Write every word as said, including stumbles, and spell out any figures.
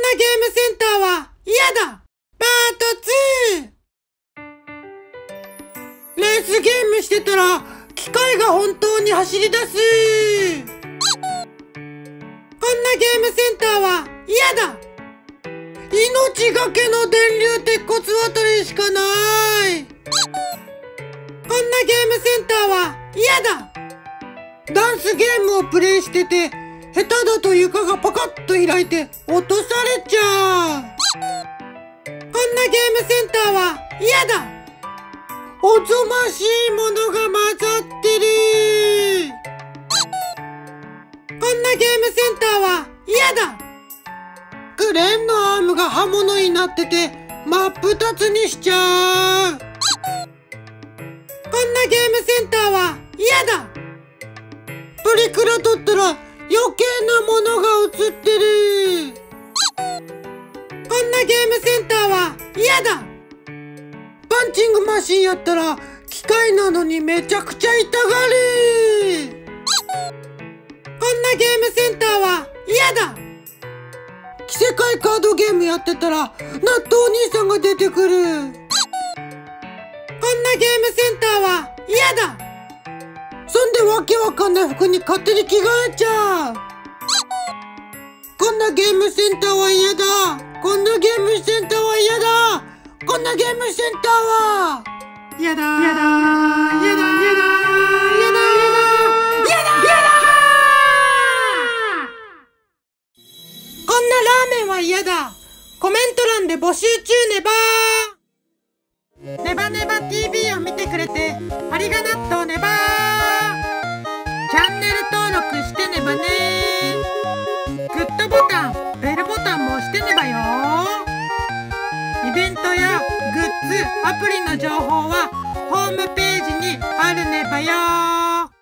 ゲームセンターは嫌だパートツー。レースゲームしてたら機械が本当に走り出す。こんなゲームセンターは嫌だ。命がけの電流鉄骨渡りしかない。こんなゲームセンターは嫌だ。ダンスゲームをプレイしてて下手だと床がパカッと開いて落とされちゃう。こんなゲームセンターは嫌だ。おぞましいものが混ざってる。こんなゲームセンターは嫌だ。クレーンのアームが刃物になってて真っ二つにしちゃう。こんなゲームセンターは嫌だ。プリクラ撮ったら余計なものが映ってる。こんなゲームセンターは嫌だ。パンチングマシンやったら機械なのにめちゃくちゃ痛がる。こんなゲームセンターは嫌だ。着せ替えカードゲームやってたら納豆お兄さんが出てくる。こんなゲームセンターは嫌だ。そんでわけわかんない服に勝手に着替えちゃう。こんなゲームセンターは嫌だ。こんなゲームセンターは嫌だ。こんなゲームセンターは嫌だ。嫌だ。嫌だ。嫌だ。嫌だ。嫌だ。こんなラーメンは嫌だ。コメント欄で募集中ねばー。ネバネバ ティーブイ を見てくれてありが納豆ねばー。チャンネル登録してねばねー。グッドボタン、ベルボタンも押してねばよー。イベントやグッズ、アプリの情報はホームページにあるねばよー。